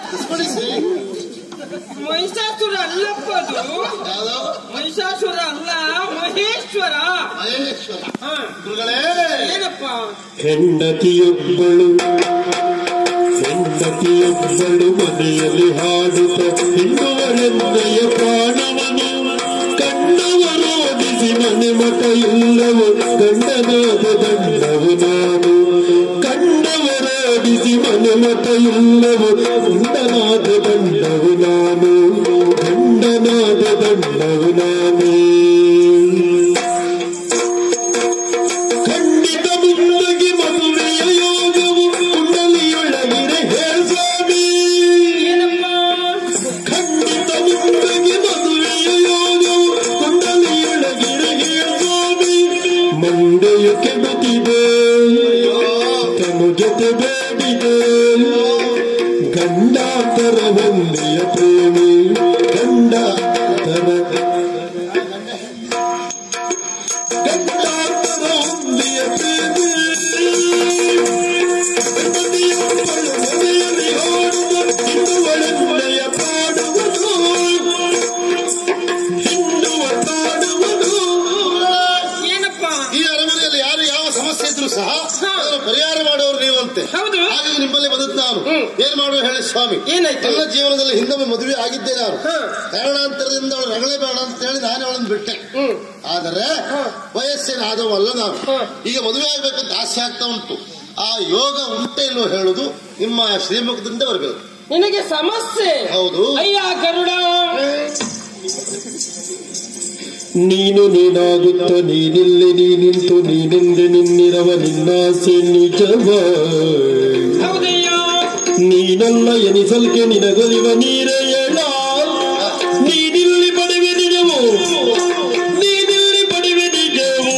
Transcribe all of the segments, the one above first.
ಮಹಿಷಾಸುರ ಅಲ್ಲಪ್ಪ, ಅದು ಮಹಿಷಾಸುರ ಅಲ್ಲ, ಮಹೇಶ್ವರ. ಏನಪ್ಪ? ಹೆಂಡತಿಯೊಬ್ಬಳು ಮನೆಯಲ್ಲಿ ಹಾಡುತ್ತ ಹಿಂದುವಳೆಂದೆಯ ಪ್ರಾಣವನು ಕಂಡವರೋಧಿಸಿ ಮನೆ ಮಠ ಇಲ್ಲವೋ ಗಂಡನಾದ ದಂಡವು ನಾನು. ಕಂಡವರೋಧಿಸಿ ಮನೆ ಮಠ ಇಲ್ಲವೋ ಗಂಡನಾದ ದಂಡವು ನಾನು. ಗಂಡನಾದ ದಂಡವು ನಾನೇ. ಖಂಡಿತ ಮುಂದಗಿ ಮದುವೆಯ ಯೋಗವು ಕುಂಡಲಿಯೊಳಗಿರೆ ಹೇಳ್ಸ್ವಾಮಿ. ಖಂಡಿತ ಮುಂದಗಿ ಮದುವೆಯ ಯೋಗವು ಕುಂಡಲಿಯೊಳಗಿರೆ ಹೇಳ್ಸ್ವಾಮಿ. ಮಂಡೆಯು ಕೆಡುತ್ತಿದೆ, ತನು ಜೊತೆ ಬೇಡಿದೆ, ಗಂಡಾಂತರ ಹೊಂದಿಯ ಪ್ರೇಮಿ. ಗಂಡಾಂತರ ಹೊಂದಿಯ ಪ್ರೇಮಿ. ಮನೆಯಲ್ಲಿ ಹಾಡುವ ಹಿಂದುವಳೆಂದೆಯ ಪಾಡುವನು, ಹಿಂದುವ ಪಾಡುವನು. ಏನಪ್ಪ? ಈ ಅರಮನೆಯಲ್ಲಿ ಯಾರು ಯಾವ ಸಮಸ್ಯೆ ಇದ್ರು ಸಹ ಅದನ್ನು ಪರಿಹಾರ ಮಾಡುವವರು ನೀವಂತೆ. ಹೌದು. ಹಾಗಾಗಿ ನಿಮ್ಮಲ್ಲಿ ಬಂದದ್ದು ನಾನು. ಏನ್ ಮಾಡುವ ಹೇಳಿ ಸ್ವಾಮಿ. ಏನಾಯ್ತು? ನನ್ನ ಜೀವನದಲ್ಲಿ ಹಿಂದೊಮ್ಮೆ ಮದುವೆ ಆಗಿದ್ದೆ ನಾನು. ಕಾರಣಾಂತರದಿಂದ ಅವಳು ರಗಳೆ ಬೇಡ ಅಂತ ಹೇಳಿ ನಾನು ಅವಳನ್ನು ಬಿಟ್ಟೆ. ಆದರೆ ವಯಸ್ಸಿನಾದವಲ್ಲ ನಾನು. ಈಗ ಮದುವೆ ಆಗ್ಬೇಕಂತ ಆಸೆ ಆಗ್ತಾ ಉಂಟು. ಆ ಯೋಗ ಉಂಟೆ ಇಲ್ಲೋ ಹೇಳುದು ನಿಮ್ಮ ಶ್ರೀಮುಖದಿಂದ ಬರಬೇಕು. ನಿನಗೆ ಸಮಸ್ಯೆ? ಹೌದು. ಅಯ್ಯ ಗರುಡ, ನೀನು ನೀನಾಗುತ್ತ ನೀನಿಲ್ಲಿ ನೀನಿಂತು ನೀನೆಂದೆ ನಿನ್ನಿರವ ನಿನ್ನಾಸೆ ನಿಜವ. ಹೌದಯ್ಯ. ನೀನಲ್ಲ ಎನಿಸಲ್ಕೆ ನಿನಗೊಲಿವ ನೀರೇ ಎಳ. ನೀನಿಲ್ಲಿ ಪಡೆವೆ ನಿಜವು, ನೀನಿಲ್ಲಿ ಪಡೆವೆ ನಿಜವು.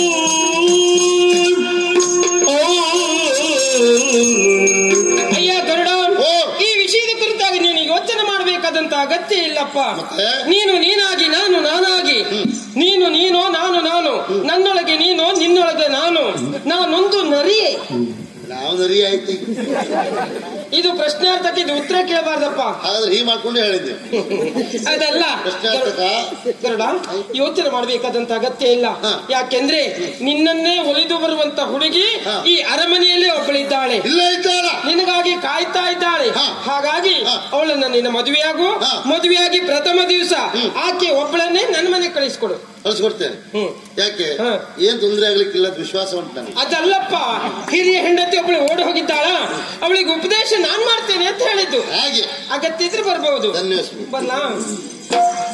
ಅಯ್ಯ ಗರುಡ, ಈ ವಿಷಯದ ಕುರಿತಾಗಿ ನೀನು ಯೋಚನೆ ಮಾಡಬೇಕಾದಂತ ಅಗತ್ಯ ಇಲ್ಲಪ್ಪ. ನೀನು ನೀನಾಗಿ, ನಾನು ನಾನಾಗಿ, ನೀನು ನೀನು, ನಾನು ನಾನು, ನನ್ನೊಳಗೆ ನೀನು, ನಿನ್ನೊಳಗೆ ನಾನು. ನಾನೊಂದು ನರಿಯೇ. ನಾವು ನರಿ ಆಯ್ತು. ಇದು ಪ್ರಶ್ನಾರ್ಥಕ್ಕೆ ಇದು ಉತ್ತರ ಕೇಳಬಾರ್ದಪ್ಪ. ಹಾಗಾದ್ರೆ ಹೀಗೆ ಮಾಡ್ಕೊಂಡು ಹೇಳಿದ್ದೆ. ಅದಲ್ಲ ಗರುಡ, ಯೋಚನೆ ಮಾಡಬೇಕಾದಂತ ಅಗತ್ಯ ಇಲ್ಲ. ಯಾಕೆಂದ್ರೆ ನಿನ್ನನ್ನೇ ಒಲಿದು ಬರುವಂತ ಹುಡುಗಿ ಈ ಅರಮನೆಯಲ್ಲೇ ಒಬ್ಬಳಿದ್ದಾಳೆ. ನಿನಗಾಗಿ ಕಾಯ್ತಾ ಇದ್ದಾಳೆ. ಹಾಗಾಗಿ ಅವಳನ್ನ ನಿನ್ನ ಮದುವೆಯಾಗು. ಮದುವೆಯಾಗಿ ಪ್ರಥಮ ದಿವಸ ಆಕೆ ಒಬ್ಬಳನ್ನೇ ನನ್ನ ಮನೆ ಕಳಿಸ್ಕೊಡು. ಕಳಿಸ್ಕೊಡ್ತೇನೆ. ಯಾಕೆ? ಏನ್ ತೊಂದರೆ ಆಗ್ಲಿಕ್ಕಿಲ್ಲ, ವಿಶ್ವಾಸ ಉಂಟು ನನಗೆ. ಅದಲ್ಲಪ್ಪ, ಹಿರಿಯ ಹೆಂಡತಿ ಒಬ್ಬಳು ಓಡಿ ಹೋಗಿದ್ದಾಳ, ಅವಳಿಗೆ ಉಪದೇಶ ನಾನ್ ಮಾಡ್ತೇನೆ ಅಂತ ಹೇಳಿದ್ದು. ಹಾಗೆ ಅಗತ್ಯ ಇದ್ರೆ ಬರ್ಬಹುದು. ಧನ್ಯವಾದ. ಬರ್ಲಾ?